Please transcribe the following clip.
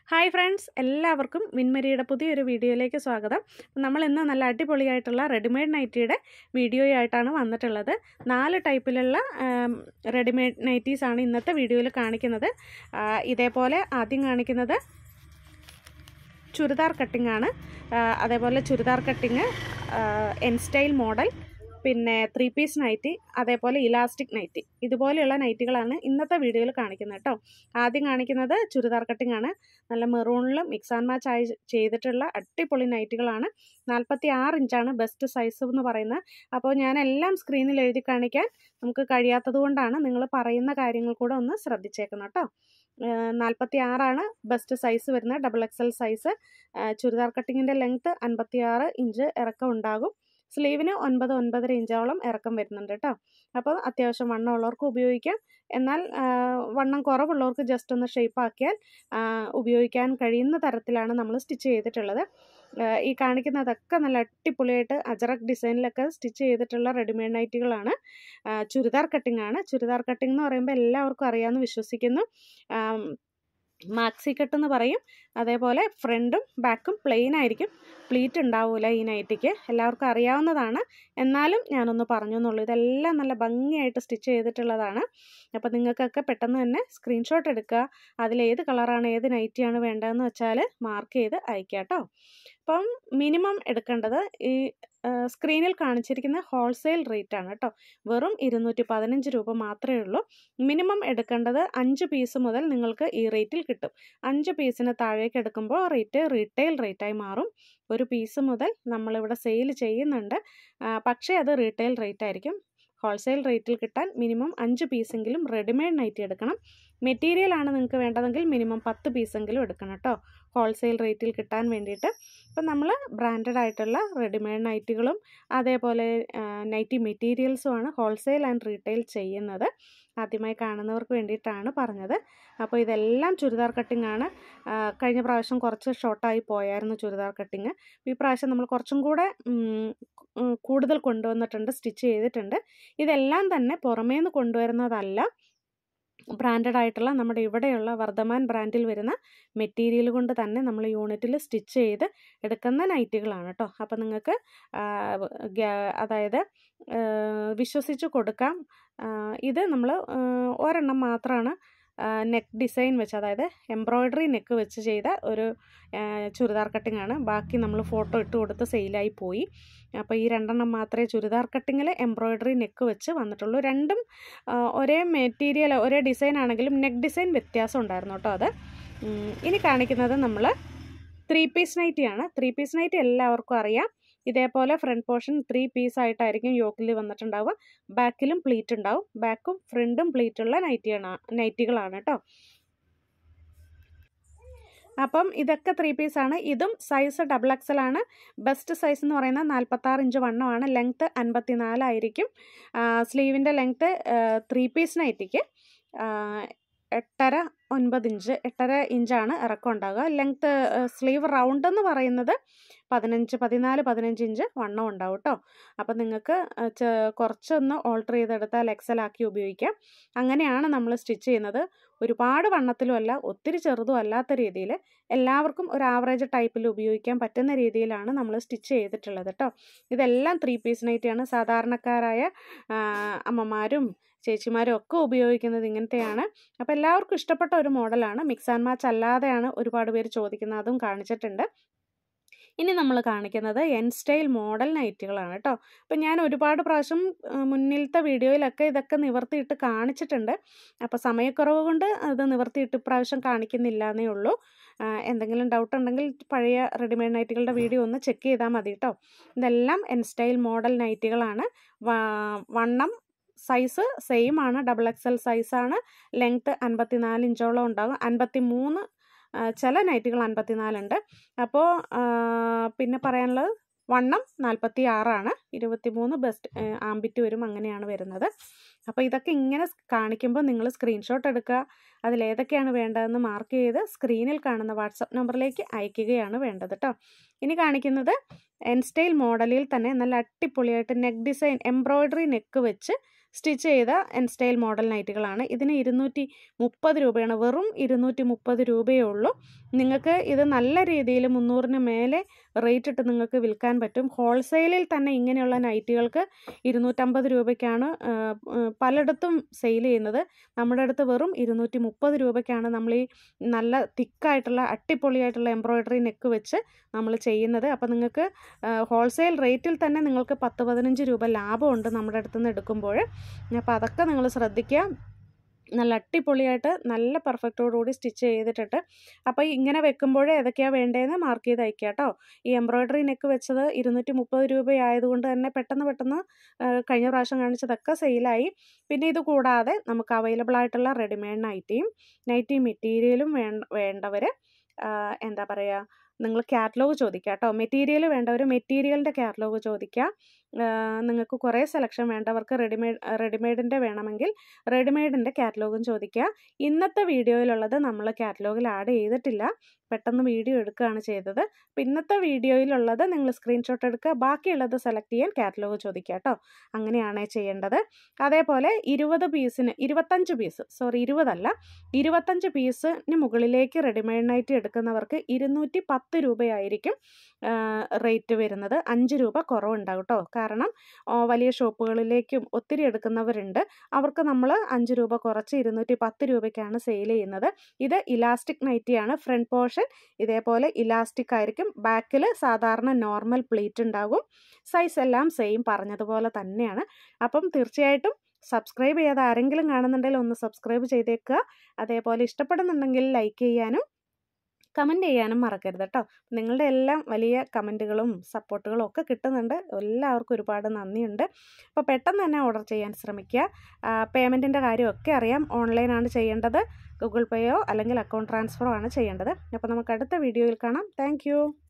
Hi friends, എല്ലാവർക്കും വിൻമരിയുടെ പുതിയൊരു വീഡിയോയിലേക്ക് സ്വാഗതം. നമ്മൾ ഇന്ന് നല്ല അടിപൊളിയായിട്ടുള്ള റെഡിമെയ്ഡ് നൈറ്റിയുടെ വീഡിയോയായിട്ടാണ് വന്നിട്ടുള്ളത്. 4 ടൈപ്പിലുള്ള റെഡിമെയ്ഡ് നൈറ്റീസാണ് ഇന്നത്തെ വീഡിയോയിൽ കാണിക്കുന്നത്. ഇതേപോലെ ആദ്യം കാണിക്കുന്നത് ചുരിദാർ കട്ടിംഗ് ആണ്. അതേപോലെ churidar cutting, N style model, പിന്നെ 3 പീസ് നൈറ്റി, അതേപോലെ ഇലാസ്റ്റിക് നൈറ്റി, ഇതുപോലെയുള്ള നൈറ്റികളാണ് ഇന്നത്തെ വീഡിയോയിൽ കാണിക്കുന്നത് കേട്ടോ. ആദ്യം കാണിക്കുന്നത് ചുരിദാർ കട്ടിംഗ് ആണ്. നല്ല മെറൂണിൽ മിക്സ് ആൻഡ് മാച്ച് ആയി ചെയ്തിട്ടുള്ള അടിപൊളി നൈറ്റികളാണ്. 46 ഇഞ്ചാണ് ബെസ്റ്റ് സൈസ് എന്ന് പറയുന്നത്. അപ്പോൾ ഞാനെല്ലാം സ്ക്രീനിൽ എഴുതി കാണിക്കാൻ നമുക്ക് കഴിയാത്തത് കൊണ്ടാണ് നിങ്ങൾ പറയുന്ന കാര്യങ്ങൾ കൂടെ ഒന്ന് ശ്രദ്ധിച്ചേക്കണം കേട്ടോ. 46 ബെസ്റ്റ് സൈസ് വരുന്നത്, XXL സൈസ്. ചുരിദാർ കട്ടിങ്ങിൻ്റെ ലെങ്ത്ത് 56 ഇഞ്ച് ഇറക്കം ഉണ്ടാകും. സ്ലീവിന് 9-9.5 ഇഞ്ചോളം ഇറക്കം വരുന്നുണ്ട് കേട്ടോ. അപ്പോൾ അത്യാവശ്യം വണ്ണം ഉള്ളവർക്ക് ഉപയോഗിക്കാം. എന്നാൽ വണ്ണം കുറവുള്ളവർക്ക് ജസ്റ്റ് ഒന്ന് ഷേപ്പ് ആക്കിയാൽ ഉപയോഗിക്കാൻ കഴിയുന്ന തരത്തിലാണ് നമ്മൾ സ്റ്റിച്ച് ചെയ്തിട്ടുള്ളത്. ഈ കാണിക്കുന്നതൊക്കെ നല്ല അടിപൊളിയായിട്ട് അജറക് ഡിസൈനിലൊക്കെ സ്റ്റിച്ച് ചെയ്തിട്ടുള്ള റെഡിമെയ്ഡ് നൈറ്റികളാണ്. ചുരിദാർ കട്ടിംഗ് ആണ്. ചുരിദാർ കട്ടിംഗ് എന്ന് പറയുമ്പോൾ എല്ലാവർക്കും അറിയാമെന്ന് വിശ്വസിക്കുന്നു. മാക്സി കട്ട് എന്ന് പറയും. അതേപോലെ ഫ്രണ്ടും ബാക്കും പ്ലെയിൻ ആയിരിക്കും, പ്ലീറ്റ് ഉണ്ടാവില്ല ഈ നൈറ്റിക്ക്. എല്ലാവർക്കും അറിയാവുന്നതാണ്, എന്നാലും ഞാനൊന്ന് പറഞ്ഞു എന്നുള്ളൂ. ഇതെല്ലാം നല്ല ഭംഗിയായിട്ട് സ്റ്റിച്ച് ചെയ്തിട്ടുള്ളതാണ്. അപ്പോൾ നിങ്ങൾക്കൊക്കെ പെട്ടെന്ന് തന്നെ സ്ക്രീൻഷോട്ട് എടുക്കുക. അതിലേത് കളറാണ്, ഏത് നൈറ്റിയാണ് വേണ്ടതെന്ന് വെച്ചാൽ മാർക്ക് ചെയ്ത് അയക്കുക കേട്ടോ. അപ്പം മിനിമം എടുക്കേണ്ടത് ഈ സ്ക്രീനിൽ കാണിച്ചിരിക്കുന്ന ഹോൾസെയിൽ റേറ്റ് ആണ് കേട്ടോ. വെറും 215 രൂപ മാത്രമേ ഉള്ളൂ. മിനിമം എടുക്കേണ്ടത് 5 പീസ് മുതൽ നിങ്ങൾക്ക് ഈ റേറ്റിൽ കിട്ടും. 5 പീസിന് താഴേക്ക് എടുക്കുമ്പോൾ റേറ്റ് റീറ്റെയിൽ റേറ്റായി മാറും. 1 പീസ് മുതൽ നമ്മളിവിടെ സെയിൽ ചെയ്യുന്നുണ്ട്, പക്ഷേ അത് റീറ്റെയിൽ റേറ്റ് ആയിരിക്കും. ഹോൾസെയിൽ റേറ്റിൽ കിട്ടാൻ മിനിമം 5 പീസെങ്കിലും റെഡിമെയ്ഡ് നൈറ്റി എടുക്കണം. മെറ്റീരിയലാണ് നിങ്ങൾക്ക് വേണ്ടതെങ്കിൽ മിനിമം 10 പീസെങ്കിലും എടുക്കണം കേട്ടോ, ഹോൾസെയിൽ റേറ്റിൽ കിട്ടാൻ വേണ്ടിയിട്ട്. ഇപ്പം നമ്മൾ ബ്രാൻഡഡ് ആയിട്ടുള്ള റെഡിമെയ്ഡ് നൈറ്റികളും അതേപോലെ നൈറ്റി മെറ്റീരിയൽസുമാണ് ഹോൾസെയിൽ ആൻഡ് റീറ്റെയിൽ ചെയ്യുന്നത്. ആദ്യമായി കാണുന്നവർക്ക് വേണ്ടിയിട്ടാണ് പറഞ്ഞത്. അപ്പോൾ ഇതെല്ലാം ചുരിദാർ കട്ടിംഗ് ആണ്. കഴിഞ്ഞ പ്രാവശ്യം കുറച്ച് ഷോർട്ടായി പോയായിരുന്നു ചുരിദാർ കട്ടിങ്. ഈ പ്രാവശ്യം നമ്മൾ കുറച്ചും കൂടെ കൂടുതൽ കൊണ്ടുവന്നിട്ടുണ്ട്, സ്റ്റിച്ച് ചെയ്തിട്ടുണ്ട്. ഇതെല്ലാം തന്നെ പുറമേ നിന്ന് കൊണ്ടുവരുന്നതല്ല, ബ്രാൻഡഡ് ആയിട്ടുള്ള നമ്മുടെ ഇവിടെയുള്ള വർദ്ധമാൻ ബ്രാൻഡിൽ വരുന്ന മെറ്റീരിയൽ കൊണ്ട് തന്നെ നമ്മൾ യൂണിറ്റിൽ സ്റ്റിച്ച് ചെയ്ത് എടുക്കുന്ന നൈറ്റികളാണ് കേട്ടോ. അപ്പോൾ നിങ്ങൾക്ക് അതായത് വിശ്വസിച്ച് കൊടുക്കാം. ഇത് നമ്മൾ ഒരെണ്ണം മാത്രമാണ് നെക്ക് ഡിസൈൻ വെച്ച്, അതായത് എംബ്രോയ്ഡറി നെക്ക് വെച്ച് ചെയ്ത ഒരു ചുരിദാർ കട്ടിംഗ് ആണ്. ബാക്കി നമ്മൾ ഫോട്ടോ ഇട്ട് കൊടുത്ത് സെയിലായി പോയി. അപ്പോൾ ഈ 2 എണ്ണം മാത്രമേ ചുരിദാർ കട്ടിങ്ങിൽ എംബ്രോയ്ഡറി നെക്ക് വെച്ച് വന്നിട്ടുള്ളൂ. രണ്ടും ഒരേ മെറ്റീരിയൽ ഒരേ ഡിസൈൻ ആണെങ്കിലും നെക്ക് ഡിസൈൻ വ്യത്യാസം ഉണ്ടായിരുന്നു കേട്ടോ. അത് ഇനി കാണിക്കുന്നത് നമ്മൾ 3 പീസ് നൈറ്റിയാണ്. 3 പീസ് നൈറ്റി എല്ലാവർക്കും അറിയാം. ഇതേപോലെ ഫ്രണ്ട് പോർഷൻ 3 പീസ് ആയിട്ടായിരിക്കും യോക്കിൽ വന്നിട്ടുണ്ടാവുക. ബാക്കിലും പ്ലീറ്റ് ഉണ്ടാവും. ബാക്കും ഫ്രണ്ടും പ്ലീറ്റുള്ള നൈറ്റികളാണ് കേട്ടോ. അപ്പം ഇതൊക്കെ 3 പീസാണ്. ഇതും സൈസ് XXL ആണ്. ബെസ്റ്റ് സൈസ് എന്ന് പറയുന്നത് 46 ഇഞ്ച് വണ്ണമാണ്. ലെങ്ത്ത് 54 ആയിരിക്കും. സ്ലീവിൻ്റെ ലെങ്ത്ത് 3 പീസ് നൈറ്റിക്ക് 8.5 ഇഞ്ചാണ് ഇറക്കം ഉണ്ടാകുക. ലെങ്ത്ത് സ്ലീവ് റൗണ്ട് എന്ന് പറയുന്നത് 14-15 ഇഞ്ച് വണ്ണം ഉണ്ടാവും കേട്ടോ. അപ്പം നിങ്ങൾക്ക് കുറച്ചൊന്ന് ഓൾട്ടർ ചെയ്തെടുത്താൽ XL ആക്കി ഉപയോഗിക്കാം. അങ്ങനെയാണ് നമ്മൾ സ്റ്റിച്ച് ചെയ്യുന്നത്. ഒരുപാട് വണ്ണത്തിലുമല്ല, ഒത്തിരി ചെറുതും അല്ലാത്ത രീതിയിൽ എല്ലാവർക്കും ഒരു ആവറേജ് ടൈപ്പിൽ ഉപയോഗിക്കാൻ പറ്റുന്ന രീതിയിലാണ് നമ്മൾ സ്റ്റിച്ച് ചെയ്തിട്ടുള്ളത് കേട്ടോ. ഇതെല്ലാം 3 പീസ് നൈറ്റിയാണ്. സാധാരണക്കാരായ അമ്മമാരും ചേച്ചിമാരും ഒക്കെ ഉപയോഗിക്കുന്നത് ഇങ്ങനത്തെയാണ്. അപ്പോൾ എല്ലാവർക്കും ഇഷ്ടപ്പെട്ട ഒരു മോഡലാണ്. മിക്സ് ആൻഡ് മാച്ച് അല്ലാതെയാണ് ഒരുപാട് പേര് ചോദിക്കുന്നത്, അതും കാണിച്ചിട്ടുണ്ട്. ഇനി നമ്മൾ കാണിക്കുന്നത് എൻ സ്റ്റൈൽ മോഡൽ നൈറ്റികളാണ് കേട്ടോ. അപ്പം ഞാൻ ഒരുപാട് പ്രാവശ്യം മുന്നിലത്തെ വീഡിയോയിലൊക്കെ ഇതൊക്കെ നിവർത്തിയിട്ട് കാണിച്ചിട്ടുണ്ട്. അപ്പോൾ സമയക്കുറവ് കൊണ്ട് അത് നിവർത്തിയിട്ട് ഇപ്രാവശ്യം കാണിക്കുന്നില്ല എന്നേ ഉള്ളൂ. എന്തെങ്കിലും ഡൗട്ട് ഉണ്ടെങ്കിൽ പഴയ റെഡിമെയ്ഡ് നൈറ്റികളുടെ വീഡിയോ ഒന്ന് ചെക്ക് ചെയ്താൽ മതി കേട്ടോ. ഇതെല്ലാം എൻ സ്റ്റൈൽ മോഡൽ നൈറ്റികളാണ്. വണ്ണം സൈസ് സെയിം ആണ്, XXL സൈസാണ്. ലെങ്ത്ത് 54 ഇഞ്ചോളം ഉണ്ടാകും. 53, ചില നൈറ്റുകൾ 54 ഉണ്ട്. അപ്പോൾ പിന്നെ പറയാനുള്ളത് വണ്ണം 46 23 ബെസ്റ്റ് ആംബിറ്റ് വരും, അങ്ങനെയാണ് വരുന്നത്. അപ്പോൾ ഇതൊക്കെ ഇങ്ങനെ കാണിക്കുമ്പോൾ നിങ്ങൾ സ്ക്രീൻഷോട്ട് എടുക്കുക. അതിലേതൊക്കെയാണ് വേണ്ടതെന്ന് മാർക്ക് ചെയ്ത് സ്ക്രീനിൽ കാണുന്ന വാട്സപ്പ് നമ്പറിലേക്ക് അയക്കുകയാണ് വേണ്ടത് കേട്ടോ. ഇനി കാണിക്കുന്നത് എൻ സ്റ്റൈൽ മോഡലിൽ തന്നെ നല്ല അടിപൊളിയായിട്ട് നെക്ക് ഡിസൈൻ എംബ്രോയ്ഡറി നെക്ക് വെച്ച് സ്റ്റിച്ച് ചെയ്ത എൻ സ്റ്റൈൽ മോഡൽ നൈറ്റികളാണ്. ഇതിന് 230 രൂപയാണ്. വെറും 230 രൂപയേ ഉള്ളൂ. നിങ്ങൾക്ക് ഇത് നല്ല രീതിയിൽ 300-ന് മേലെ റേറ്റ് ഇട്ട് നിങ്ങൾക്ക് വിൽക്കാൻ പറ്റും. ഹോൾസെയിലിൽ തന്നെ ഇങ്ങനെയുള്ള നൈറ്റികൾക്ക് 250 രൂപയ്ക്കാണ് പലയിടത്തും സെയിൽ ചെയ്യുന്നത്. നമ്മുടെ അടുത്ത് വെറും 230 രൂപയ്ക്കാണ് നമ്മൾ ഈ നല്ല തിക്കായിട്ടുള്ള അടിപൊളിയായിട്ടുള്ള എംബ്രോയ്ഡറി നെക്ക് വെച്ച് നമ്മൾ ചെയ്യുന്നത്. അപ്പോൾ നിങ്ങൾക്ക് ഹോൾസെയിൽ റേറ്റിൽ തന്നെ നിങ്ങൾക്ക് 10-15 രൂപ ലാഭമുണ്ട് നമ്മുടെ അടുത്തുനിന്ന് എടുക്കുമ്പോൾ. അപ്പോൾ അതൊക്കെ നിങ്ങൾ ശ്രദ്ധിക്കുക. നല്ല അടിപൊളിയായിട്ട് നല്ല പെർഫെക്റ്റോടുകൂടി സ്റ്റിച്ച് ചെയ്തിട്ടിട്ട് അപ്പോൾ ഇങ്ങനെ വെക്കുമ്പോൾ ഏതൊക്കെയാണ് വേണ്ടതെന്ന് മാർക്ക് ചെയ്ത് അയക്കുക കേട്ടോ. ഈ എംബ്രോയ്ഡറി നെക്ക് വെച്ചത് 230 രൂപയായതുകൊണ്ട് തന്നെ പെട്ടെന്ന് കഴിഞ്ഞ പ്രാവശ്യം കാണിച്ചതൊക്കെ സെയിലായി. പിന്നെ ഇത് കൂടാതെ നമുക്ക് അവൈലബിൾ ആയിട്ടുള്ള റെഡിമെയ്ഡ് നൈറ്റി മെറ്റീരിയലും വേണ്ടവർ എന്താ പറയുക, നിങ്ങൾ കാറ്റലോഗ് ചോദിക്കുക കേട്ടോ. മെറ്റീരിയൽ വേണ്ടവർ മെറ്റീരിയലിൻ്റെ കാറ്റലോഗ് ചോദിക്കുക. നിങ്ങൾക്ക് കുറേ സെലക്ഷൻ വേണ്ടവർക്ക് റെഡിമെയ്ഡിൻ്റെ വേണമെങ്കിൽ റെഡിമെയ്ഡിൻ്റെ കാറ്റലോഗും ചോദിക്കുക. ഇന്നത്തെ വീഡിയോയിലുള്ളത് നമ്മൾ കാറ്റലോഗിൽ ആഡ് ചെയ്തിട്ടില്ല, പെട്ടെന്ന് വീഡിയോ എടുക്കുകയാണ് ചെയ്തത്. അപ്പോൾ ഇന്നത്തെ വീഡിയോയിലുള്ളത് നിങ്ങൾ സ്ക്രീൻഷോട്ട് എടുക്കുക, ബാക്കിയുള്ളത് സെലക്ട് ചെയ്യാൻ കാറ്റലോഗ് ചോദിക്കുക കേട്ടോ. അങ്ങനെയാണ് ചെയ്യേണ്ടത്. അതേപോലെ 25 പീസിന് മുകളിലേക്ക് റെഡിമെയ്ഡ് നൈറ്റി എടുക്കുന്നവർക്ക് 210 രൂപയായിരിക്കും റേറ്റ് വരുന്നത്. 5 രൂപ കുറവുണ്ടാകും കേട്ടോ. കാരണം വലിയ ഷോപ്പുകളിലേക്കും ഒത്തിരി എടുക്കുന്നവരുണ്ട്. അവർക്ക് നമ്മൾ 5 രൂപ കുറച്ച് 210 രൂപയ്ക്കാണ് സെയിൽ ചെയ്യുന്നത്. ഇത് ഇലാസ്റ്റിക് നൈറ്റിയാണ്. ഫ്രണ്ട് പോർഷൻ ഇതേപോലെ ഇലാസ്റ്റിക് ആയിരിക്കും. ബാക്കിൽ സാധാരണ നോർമൽ പ്ലീറ്റ് ഉണ്ടാകും. സൈസ് എല്ലാം സെയിം പറഞ്ഞതുപോലെ തന്നെയാണ്. അപ്പം തീർച്ചയായിട്ടും സബ്സ്ക്രൈബ് ചെയ്യാതെ ആരെങ്കിലും കാണുന്നുണ്ടെങ്കിൽ ഒന്ന് സബ്സ്ക്രൈബ് ചെയ്തേക്കുക. അതേപോലെ ഇഷ്ടപ്പെടുന്നുണ്ടെങ്കിൽ ലൈക്ക് ചെയ്യാനും കമൻറ്റ് ചെയ്യാനും മറക്കരുത് കേട്ടോ. നിങ്ങളുടെ എല്ലാം വലിയ കമൻറ്റുകളും സപ്പോർട്ടുകളും ഒക്കെ കിട്ടുന്നുണ്ട്. എല്ലാവർക്കും ഒരുപാട് നന്ദിയുണ്ട്. അപ്പോൾ പെട്ടെന്ന് തന്നെ ഓർഡർ ചെയ്യാൻ ശ്രമിക്കുക. പേയ്മെൻറ്റിൻ്റെ കാര്യമൊക്കെ അറിയാം. ഓൺലൈനാണ് ചെയ്യേണ്ടത്. ഗൂഗിൾ പേയോ അല്ലെങ്കിൽ അക്കൗണ്ട് ട്രാൻസ്ഫറോ ആണ് ചെയ്യേണ്ടത്. അപ്പോൾ നമുക്ക് അടുത്ത വീഡിയോയിൽ കാണാം. താങ്ക്